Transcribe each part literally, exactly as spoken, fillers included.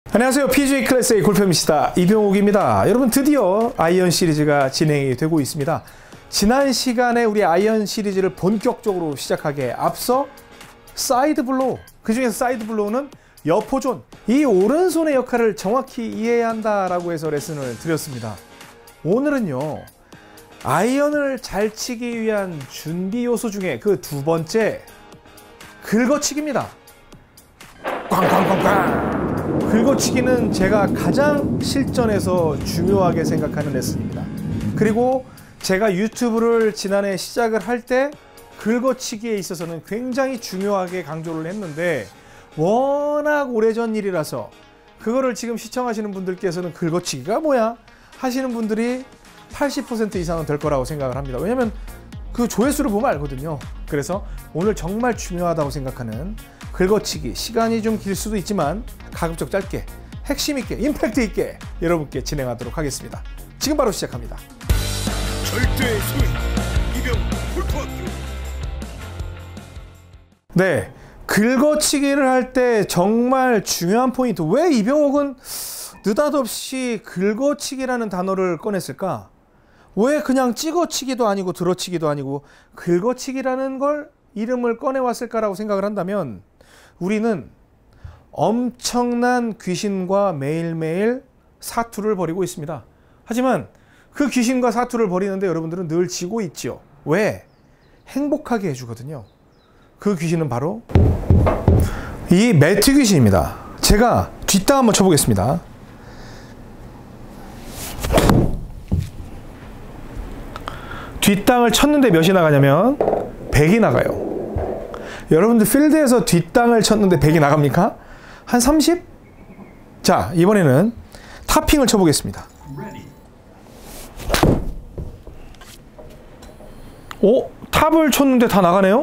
안녕하세요. 피지에이 클래스의 골프입니다. 이병욱입니다. 여러분, 드디어 아이언 시리즈가 진행이 되고 있습니다. 지난 시간에 우리 아이언 시리즈를 본격적으로 시작하기에 앞서 사이드 블로우, 그 중에서 사이드 블로우는 여포존, 이 오른손의 역할을 정확히 이해해야 한다라고 해서 레슨을 드렸습니다. 오늘은요, 아이언을 잘 치기 위한 준비 요소 중에 그 두 번째, 긁어치기입니다. 꽝꽝꽝꽝! 긁어치기는 제가 가장 실전에서 중요하게 생각하는 레슨입니다. 그리고 제가 유튜브를 지난해 시작을 할 때 긁어치기에 있어서는 굉장히 중요하게 강조를 했는데, 워낙 오래전 일이라서 그거를 지금 시청하시는 분들께서는 긁어치기가 뭐야? 하시는 분들이 팔십 퍼센트 이상은 될 거라고 생각을 합니다. 왜냐면 그 조회수를 보면 알거든요. 그래서 오늘 정말 중요하다고 생각하는 긁어치기, 시간이 좀 길 수도 있지만 가급적 짧게, 핵심 있게, 임팩트 있게 여러분께 진행하도록 하겠습니다. 지금 바로 시작합니다. 절대의 소리, 이병욱 골프학교. 네, 긁어치기를 할 때 정말 중요한 포인트. 왜 이병욱은 느닷없이 긁어치기라는 단어를 꺼냈을까? 왜 그냥 찍어치기도 아니고 들어치기도 아니고 긁어치기라는 걸 이름을 꺼내왔을까라고 생각을 한다면, 우리는 엄청난 귀신과 매일매일 사투를 벌이고 있습니다. 하지만 그 귀신과 사투를 벌이는데 여러분들은 늘 지고 있죠. 왜? 행복하게 해주거든요. 그 귀신은 바로 이 매트 귀신입니다. 제가 뒷땅 한번 쳐보겠습니다. 뒷땅을 쳤는데 몇이 나가냐면 백이 나가요. 여러분들 필드에서 뒷땅을 쳤는데 백이 나갑니까? 한 삼십? 자, 이번에는 탑핑을 쳐보겠습니다. 오? 탑을 쳤는데 다 나가네요?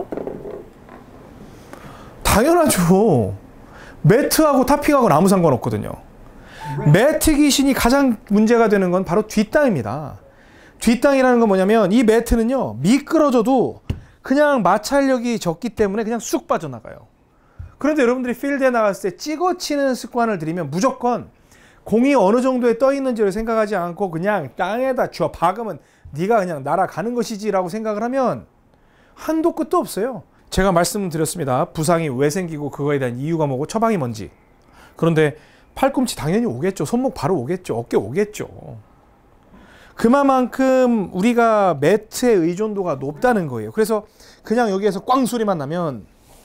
당연하죠. 매트하고 탑핑하고는 아무 상관없거든요. 매트 귀신이 가장 문제가 되는 건 바로 뒷땅입니다. 뒷땅이라는 건 뭐냐면, 이 매트는요, 미끄러져도 그냥 마찰력이 적기 때문에 그냥 쑥 빠져나가요. 그런데 여러분들이 필드에 나갔을 때 찍어치는 습관을 들이면 무조건 공이 어느 정도에 떠 있는지를 생각하지 않고 그냥 땅에다 쥐어 박으면 네가 그냥 날아가는 것이지 라고 생각을 하면 한도 끝도 없어요. 제가 말씀드렸습니다. 부상이 왜 생기고 그거에 대한 이유가 뭐고 처방이 뭔지. 그런데 팔꿈치 당연히 오겠죠. 손목 바로 오겠죠. 어깨 오겠죠. 그만큼 우리가 매트의 의존도가 높다는 거예요. 그래서 그냥 여기에서 꽝 소리만 나면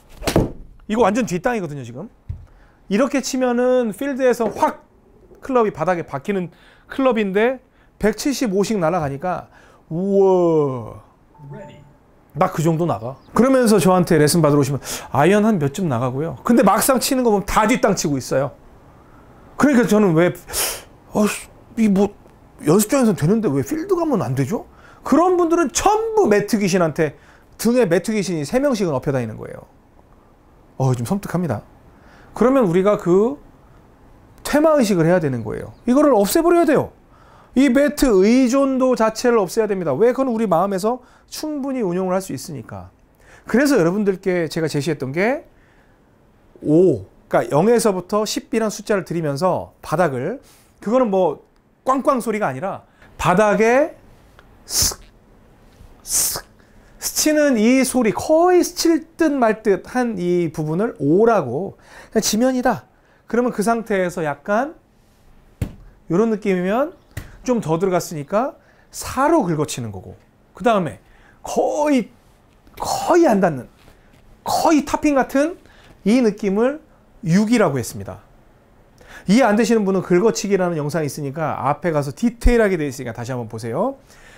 이거 완전 뒷땅이거든요. 지금 이렇게 치면은 필드에서 확 클럽이 바닥에 박히는 클럽인데 백칠십오씩 날아가니까 우와, 나 그 정도 나가. 그러면서 저한테 레슨 받으러 오시면 아이언 한 몇 점 나가고요. 근데 막상 치는 거 보면 다 뒷땅 치고 있어요. 그러니까 저는 왜 어, 이 뭐 연습장에서는 되는데 왜 필드 가면 안 되죠? 그런 분들은 전부 매트 귀신한테 등에 매트 귀신이 세 명씩은 엎여 다니는 거예요. 어, 좀 섬뜩합니다. 그러면 우리가 그 퇴마의식을 해야 되는 거예요. 이거를 없애버려야 돼요. 이 매트 의존도 자체를 없애야 됩니다. 왜? 그건 우리 마음에서 충분히 운용을 할 수 있으니까. 그래서 여러분들께 제가 제시했던 게 오, 그러니까 영에서부터 십이라는 숫자를 들이면서 바닥을, 그거는 뭐 꽝꽝 소리가 아니라 바닥에 슥, 슥, 스치는 이 소리, 거의 스칠 듯 말 듯 한 이 부분을 오라고, 그냥 지면이다. 그러면 그 상태에서 약간 이런 느낌이면 좀 더 들어갔으니까 사로 긁어치는 거고, 그 다음에 거의 거의 안 닿는, 거의 탑핑 같은 이 느낌을 육이라고 했습니다. 이해 안 되시는 분은 긁어치기라는 영상이 있으니까 앞에 가서 디테일하게 되어 있으니까 다시 한번 보세요.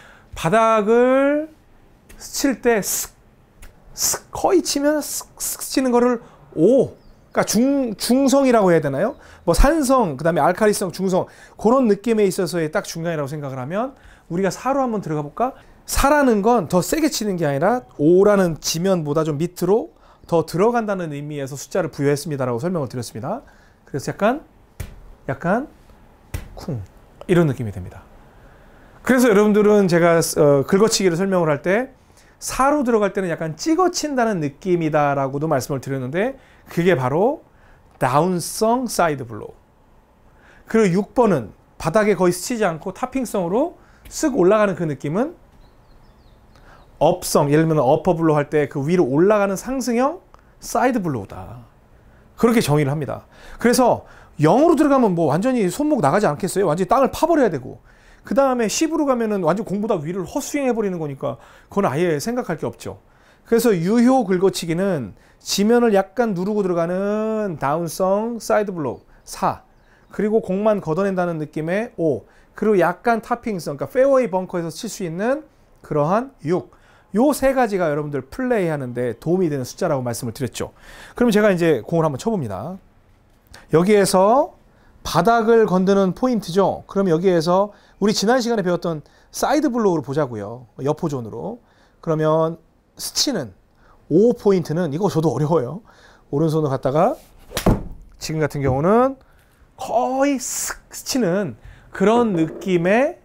바닥을 스칠 때 슥, 슥, 거의 치면 슥, 슥 치는 거를 오, 그러니까 중, 중성이라고 해야 되나요? 뭐 산성, 그 다음에 알카리성, 중성, 그런 느낌에 있어서의 딱 중간이라고 생각을 하면 우리가 사로 한번 들어가 볼까? 사라는 건 더 세게 치는 게 아니라 오라는 지면보다 좀 밑으로 더 들어간다는 의미에서 숫자를 부여했습니다라고 설명을 드렸습니다. 그래서 약간 약간 쿵 이런 느낌이 됩니다. 그래서 여러분들은 제가 어, 긁어치기를 설명을 할 때 사로 들어갈 때는 약간 찍어친다는 느낌이다 라고도 말씀을 드렸는데, 그게 바로 다운성 사이드 블로우. 그리고 육 번은 바닥에 거의 스치지 않고 타핑성으로 쓱 올라가는 그 느낌은 업성, 예를 들면 어퍼 블로우 할 때 그 위로 올라가는 상승형 사이드 블로우다. 그렇게 정의를 합니다. 그래서 영으로 들어가면 뭐 완전히 손목 나가지 않겠어요? 완전히 땅을 파버려야 되고, 그 다음에 십으로 가면은 완전 공보다 위를 헛스윙 해버리는 거니까 그건 아예 생각할 게 없죠. 그래서 유효 긁어치기는 지면을 약간 누르고 들어가는 다운성 사이드 블로우 사, 그리고 공만 걷어낸다는 느낌의 오, 그리고 약간 타핑성, 그러니까 페어웨이 벙커에서 칠 수 있는 그러한 육, 요 세 가지가 여러분들 플레이 하는데 도움이 되는 숫자라고 말씀을 드렸죠. 그럼 제가 이제 공을 한번 쳐봅니다. 여기에서 바닥을 건드는 포인트죠. 그럼 여기에서 우리 지난 시간에 배웠던 사이드 블로우를 보자고요. 여포존으로. 그러면 스치는 오 포인트는, 이거 저도 어려워요. 오른손으로 갔다가 지금 같은 경우는 거의 슥 스치는 그런 느낌의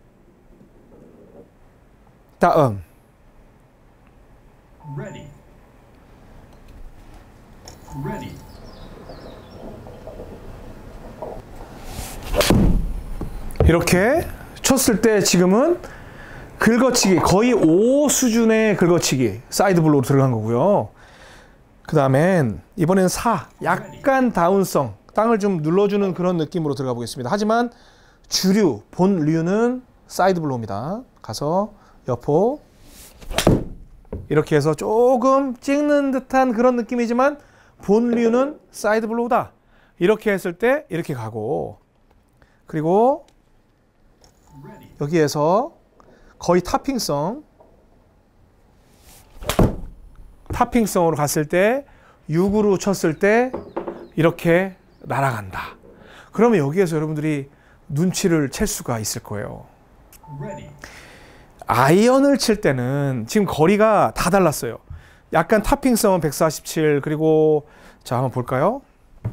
다음. Ready. Ready. 이렇게 쳤을 때 지금은 긁어치기, 거의 오 수준의 긁어치기, 사이드 블로우로 들어간 거고요. 그 다음엔 이번엔 사, 약간 다운성, 땅을 좀 눌러주는 그런 느낌으로 들어가 보겠습니다. 하지만 주류, 본류는 사이드 블로우입니다. 가서 여포 이렇게 해서 조금 찍는 듯한 그런 느낌이지만 본류는 사이드 블로우다. 이렇게 했을 때 이렇게 가고, 그리고 여기에서 거의 타핑성, 타핑성으로 갔을 때 육으로 쳤을 때 이렇게 날아간다. 그러면 여기에서 여러분들이 눈치를 챌 수가 있을 거예요. 아이언을 칠 때는 지금 거리가 다 달랐어요. 약간 타핑성은 백사십칠, 그리고 자 한번 볼까요?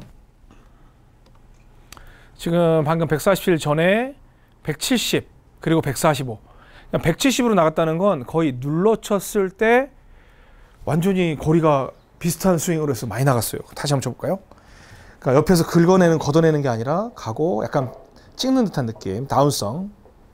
지금 방금 백사십칠 전에 백칠십, 그리고 백사십오. 백칠십으로 나갔다는 건 거의 눌러쳤을 때 완전히 거리가 비슷한 스윙으로 해서 많이 나갔어요. 다시 한번 쳐볼까요? 그러니까 옆에서 긁어내는, 걷어내는 게 아니라 가고 약간 찍는 듯한 느낌, 다운성.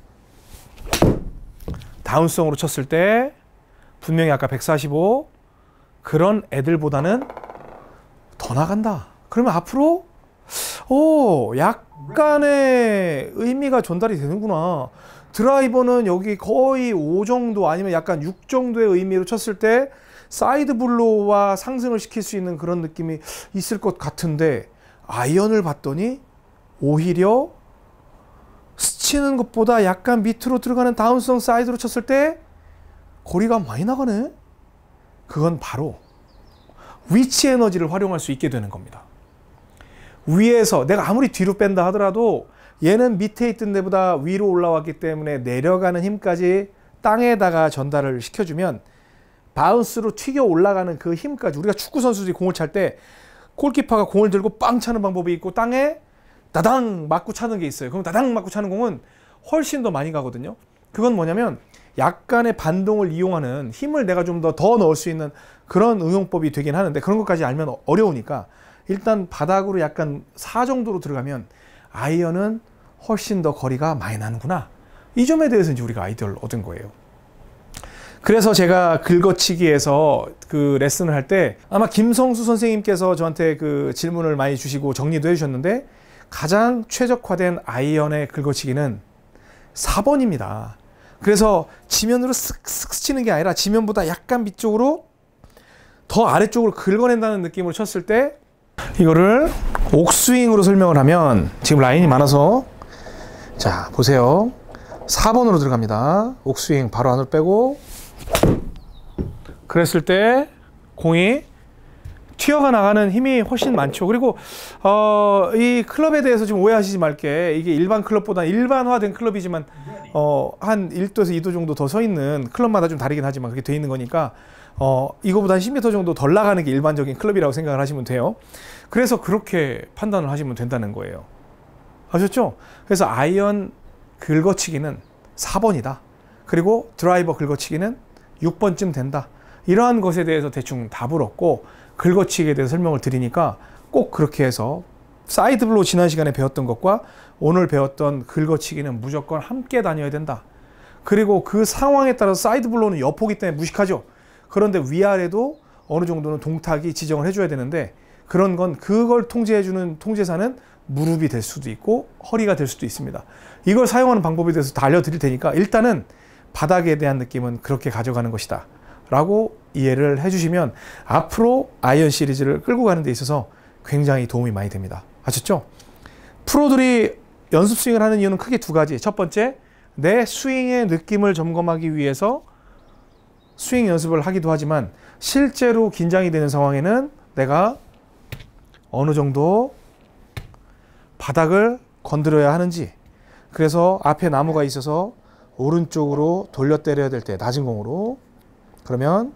다운성으로 쳤을 때 분명히 아까 백사십오 그런 애들보다는 더 나간다. 그러면 앞으로 오, 약간의 의미가 전달이 되는구나. 드라이버는 여기 거의 오 정도 아니면 약간 육 정도의 의미로 쳤을 때 사이드 블로우와 상승을 시킬 수 있는 그런 느낌이 있을 것 같은데, 아이언을 봤더니 오히려 스치는 것보다 약간 밑으로 들어가는 다운성 사이드로 쳤을 때 거리가 많이 나가네. 그건 바로 위치 에너지를 활용할 수 있게 되는 겁니다. 위에서 내가 아무리 뒤로 뺀다 하더라도 얘는 밑에 있던 데보다 위로 올라왔기 때문에 내려가는 힘까지 땅에다가 전달을 시켜주면 바운스로 튀겨 올라가는 그 힘까지, 우리가 축구 선수들이 공을 찰 때 골키퍼가 공을 들고 빵 차는 방법이 있고 땅에 다당 맞고 차는 게 있어요. 그럼 다당 맞고 차는 공은 훨씬 더 많이 가거든요. 그건 뭐냐면 약간의 반동을 이용하는 힘을 내가 좀 더 더 넣을 수 있는 그런 응용법이 되긴 하는데, 그런 것까지 알면 어려우니까 일단 바닥으로 약간 사 정도로 들어가면 아이언은 훨씬 더 거리가 많이 나는구나. 이 점에 대해서 이제 우리가 아이디어를 얻은 거예요. 그래서 제가 긁어치기에서 그 레슨을 할 때 아마 김성수 선생님께서 저한테 그 질문을 많이 주시고 정리도 해주셨는데, 가장 최적화된 아이언의 긁어치기는 사 번입니다. 그래서 지면으로 쓱쓱 스치는 게 아니라 지면보다 약간 밑쪽으로 더 아래쪽으로 긁어낸다는 느낌으로 쳤을 때, 이거를 옥스윙으로 설명을 하면 지금 라인이 많아서 자 보세요. 사 번으로 들어갑니다. 옥스윙 바로 안으로 빼고, 그랬을 때 공이 튀어가 나가는 힘이 훨씬 많죠. 그리고 어, 이 클럽에 대해서 좀 오해하시지 말게, 이게 일반 클럽보다 일반화된 클럽이지만 어, 한 일 도에서 이 도 정도 더 서 있는, 클럽마다 좀 다르긴 하지만 그렇게 돼 있는 거니까 어, 이거보다 한 십 미터 정도 덜 나가는 게 일반적인 클럽이라고 생각을 하시면 돼요. 그래서 그렇게 판단을 하시면 된다는 거예요. 아셨죠? 그래서 아이언 긁어치기는 사 번이다. 그리고 드라이버 긁어치기는 육 번쯤 된다. 이러한 것에 대해서 대충 답을 얻고 긁어치기에 대해서 설명을 드리니까 꼭 그렇게 해서 사이드 블로우 지난 시간에 배웠던 것과 오늘 배웠던 긁어치기는 무조건 함께 다녀야 된다. 그리고 그 상황에 따라서 사이드 블로우는 여포기 때문에 무식하죠. 그런데 위아래도 어느 정도는 동탁이 지정을 해줘야 되는데 그런 건 그걸 통제해주는 통제사는 무릎이 될 수도 있고 허리가 될 수도 있습니다. 이걸 사용하는 방법에 대해서 다 알려드릴 테니까 일단은 바닥에 대한 느낌은 그렇게 가져가는 것이다 라고 이해를 해주시면 앞으로 아이언 시리즈를 끌고 가는 데 있어서 굉장히 도움이 많이 됩니다. 아셨죠? 프로들이 연습 스윙을 하는 이유는 크게 두 가지. 첫 번째, 내 스윙의 느낌을 점검하기 위해서 스윙 연습을 하기도 하지만 실제로 긴장이 되는 상황에는 내가 어느 정도 바닥을 건드려야 하는지, 그래서 앞에 나무가 있어서 오른쪽으로 돌려 때려야 될 때 낮은 공으로, 그러면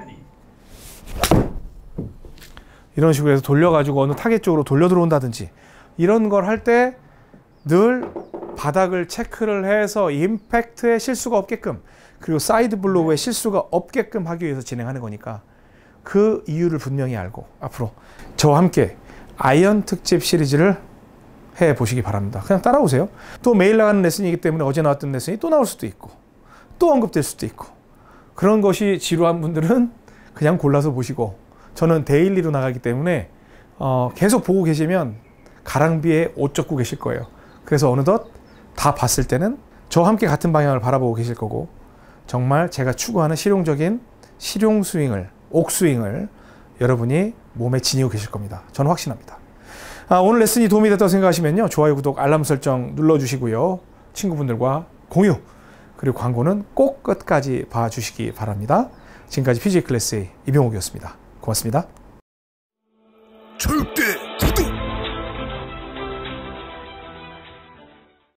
이런 식으로 해서 돌려가지고 어느 타겟 쪽으로 돌려 들어온다든지 이런 걸 할 때 늘 바닥을 체크를 해서 임팩트에 실수가 없게끔, 그리고 사이드 블로우에 실수가 없게끔 하기 위해서 진행하는 거니까 그 이유를 분명히 알고 앞으로 저와 함께 아이언 특집 시리즈를 해 보시기 바랍니다. 그냥 따라오세요. 또 매일 나가는 레슨이기 때문에 어제 나왔던 레슨이 또 나올 수도 있고 또 언급될 수도 있고, 그런 것이 지루한 분들은 그냥 골라서 보시고, 저는 데일리로 나가기 때문에 어, 계속 보고 계시면 가랑비에 옷 젖고 계실 거예요. 그래서 어느덧 다 봤을 때는 저와 함께 같은 방향을 바라보고 계실 거고, 정말 제가 추구하는 실용적인 실용 스윙을, 옥스윙을 여러분이 몸에 지니고 계실 겁니다. 저는 확신합니다. 아, 오늘 레슨이 도움이 됐다고 생각하시면요, 좋아요, 구독, 알람 설정 눌러주시고요. 친구분들과 공유, 그리고 광고는 꼭 끝까지 봐주시기 바랍니다. 지금까지 피지에이 클래스의 이병옥이었습니다. 고맙습니다. 절대